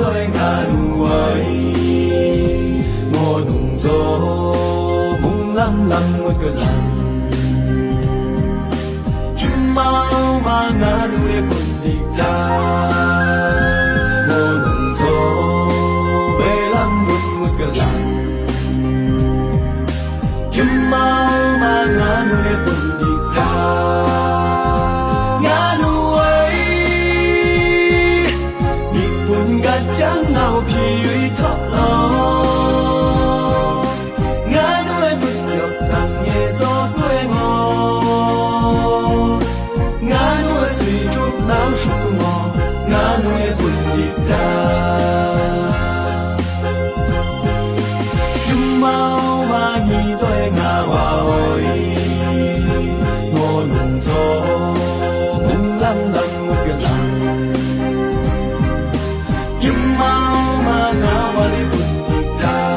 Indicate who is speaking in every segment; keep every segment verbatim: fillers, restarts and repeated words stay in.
Speaker 1: đôi ngà nuôi ngô nung gió mung lắm lắm một cái lắm chim mau mà ngà nuôi quân đi ra ngô nung gió bê lắm một một cái lắm chim mau mà ngà nuôi quân đi ra chẳng nào phiêu thấp lo ngã nuôi bực nhọc rằng nhẹ gió xuôi ngò ngã nuôi suy chút não sụp xuống ngò ngã nuôi bực đi ra nhưng mau mà nhị tôi ngã vào ngô nung gió cũng lắm lắm một cái lắm mau mà ngã vào lấy bùn đi ra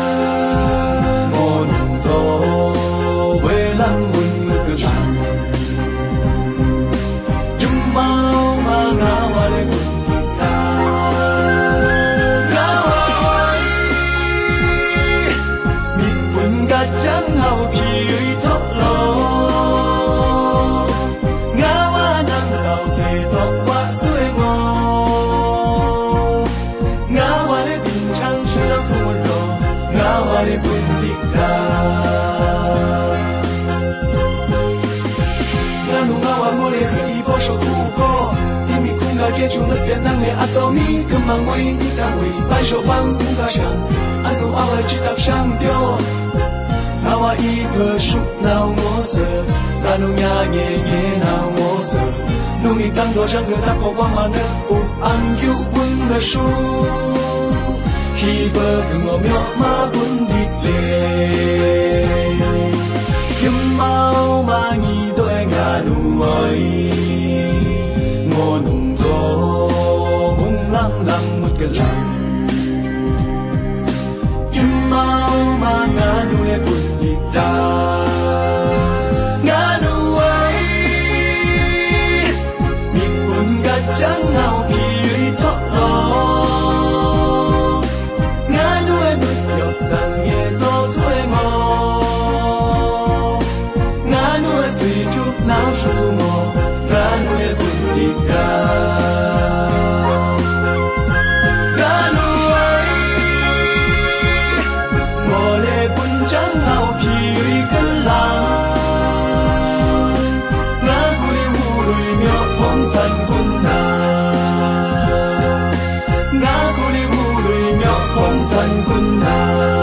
Speaker 1: ngô nung gió về lắm bùn người cứ làm nhưng mau mà ngã vào lấy bùn đi ra ngã vào mịt bùn gạt trắng hào khi thấp lo ngã vào nắng tàu về tóc qua suối ngò ngã để quên tiếc ra ngã nung ngã vào môi khi bỏ sầu thu co tim mình cũng ngã kia chung lực biển năng để atomi cứ mang môi đi cả người bay sầu băng cũng cả sang anh nung áo lại chỉ tập sang tiêu ngã vào ý cơ sụp nào ngó sờ ngã nung nhà nhẹ nhẹ nào ngó sờ nung đi tăng đồ trang cơ tháp bỏ qua mà nỡ ụt ăn cứu quân là su khi bờ cứng ngõ nhỏ mà buồn đi lệ nhưng mau mà nhị đôi ngà nuôi ngô nung gió mung lắm lắm một cái lắm nhưng mau mà ngà nuôi buồn đi ra ngà nuôi nhịp buồn gạt trắng nào khi thấp lo rằng nhẹ gió xuôi ngò ngã nuôi suy chút não sụp xuống ngò ngã nuôi bùn đi ra ngã nuôi ngò lệ bùn trắng nào khi cơn làng ngã cù đi hù lùi miệng phong xanh quân nà ngã cù đi hù lùi miệng phong xanh quân nà